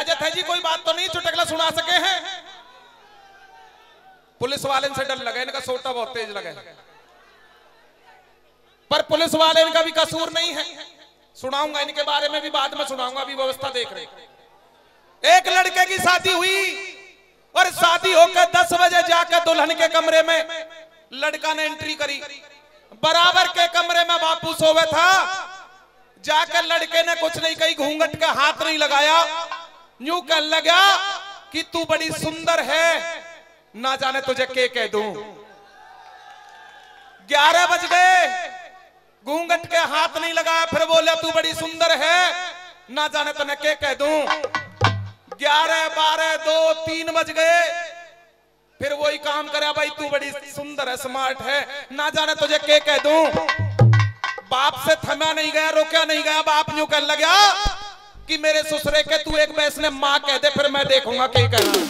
इजाजत है जी, कोई बात तो नहीं चुटकला सुना सके हैं। पुलिस वाले से डर लगे, इनका सोटा बहुत तेज लगे, पर पुलिस वाले इनका भी कसूर नहीं है। सुनाऊंगा इनके बारे में भी, बाद में सुनाऊंगा, अभी व्यवस्था देख रहे। एक लड़के की शादी हुई और शादी होकर 10 बजे जाकर दुल्हन के कमरे में लड़का ने एंट्री करी। बराबर के कमरे में बापू सोवे था। जाकर लड़के ने कुछ नहीं कही, घूंघट का हाथ नहीं लगाया, यूं कहने लगा कि तू बड़ी सुंदर है, ना जाने तुझे के कह दूं। 11 बज गए, घूंघट के हाथ नहीं लगाया, फिर बोले तू बड़ी सुंदर है, ना जाने तुझे के कह दूं। 11, 12, 2, 3 बज गए, फिर वही काम करे, भाई तू बड़ी सुंदर है, स्मार्ट है, ना जाने तुझे के कह दूं। बाप से थमा नहीं गया, रोका नहीं गया। बाप यूं कहने लगा कि मेरे ससुरे के तू एक बैस ने मां कह दे, फिर मैं देखूंगा क्या कहना।